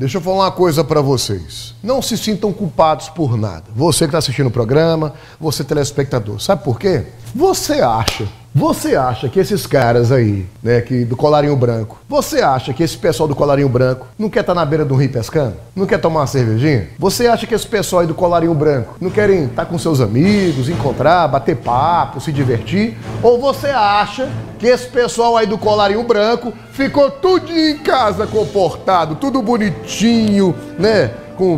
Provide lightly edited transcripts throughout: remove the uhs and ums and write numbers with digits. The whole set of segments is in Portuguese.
Deixa eu falar uma coisa pra vocês. Não se sintam culpados por nada. Você que está assistindo o programa, você telespectador. Sabe por quê? Você acha que esses caras aí, né, do colarinho branco, você acha que esse pessoal do colarinho branco não quer estar na beira de um rio pescando? Não quer tomar uma cervejinha? Você acha que esse pessoal aí do colarinho branco não querem estar com seus amigos, encontrar, bater papo, se divertir? Ou você acha que esse pessoal aí do colarinho branco ficou tudo em casa comportado, tudo bonitinho, né,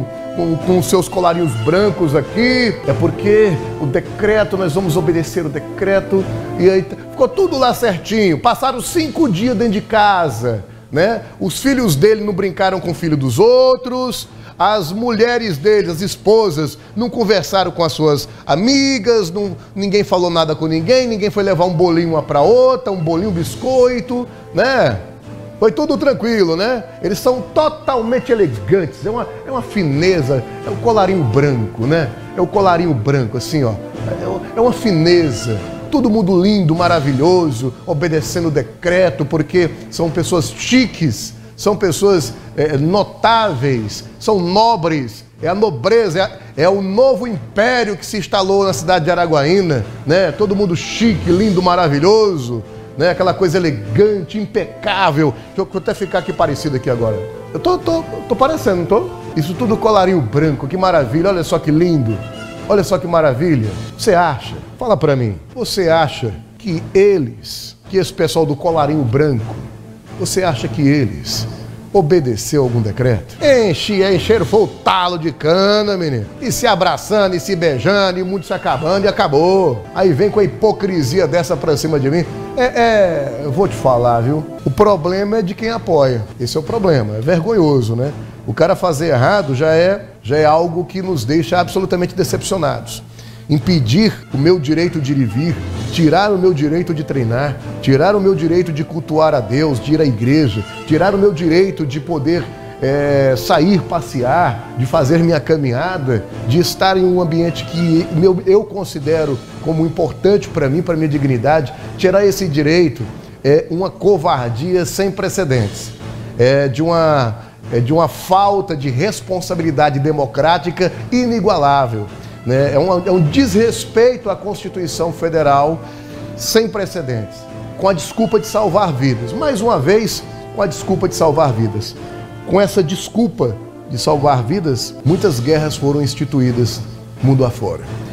com seus colarinhos brancos aqui? É porque o decreto, nós vamos obedecer o decreto, e aí ficou tudo lá certinho. Passaram 5 dias dentro de casa, né? Os filhos dele não brincaram com o filho dos outros, as mulheres deles, as esposas, não conversaram com as suas amigas, ninguém falou nada com ninguém, ninguém foi levar um bolinho uma para outra, um bolinho, um biscoito, né? Foi tudo tranquilo, né? Eles são totalmente elegantes, é uma fineza, é o colarinho branco, né? É o colarinho branco, assim, ó. É uma fineza. Todo mundo lindo, maravilhoso, obedecendo o decreto, porque são pessoas chiques, são pessoas notáveis, são nobres. É a nobreza, é o novo império que se instalou na cidade de Araguaína, né? Todo mundo chique, lindo, maravilhoso, né? Aquela coisa elegante, impecável. Deixa eu até ficar aqui parecido aqui agora. Eu tô parecendo, não tô? Isso tudo colarinho branco, que maravilha. Olha só que lindo. Olha só que maravilha. Você acha? Fala pra mim. Você acha que esse pessoal do colarinho branco, você acha que eles obedeceu algum decreto? Encheram foi o talo de cana, menino. E se abraçando, e se beijando, e o mundo se acabando, e acabou. Aí vem com a hipocrisia dessa pra cima de mim. Eu vou te falar, viu? O problema é de quem apoia. Esse é o problema. É vergonhoso, né? O cara fazer errado já é algo que nos deixa absolutamente decepcionados. Impedir o meu direito de ir e vir, tirar o meu direito de treinar, tirar o meu direito de cultuar a Deus, de ir à igreja, tirar o meu direito de poder sair, passear, de fazer minha caminhada, de estar em um ambiente que eu considero como importante para mim, para minha dignidade. Tirar esse direito é uma covardia sem precedentes, de uma falta de responsabilidade democrática inigualável. Né? É um desrespeito à Constituição Federal sem precedentes, com a desculpa de salvar vidas. Mais uma vez, com a desculpa de salvar vidas. Com essa desculpa de salvar vidas, muitas guerras foram instituídas mundo afora.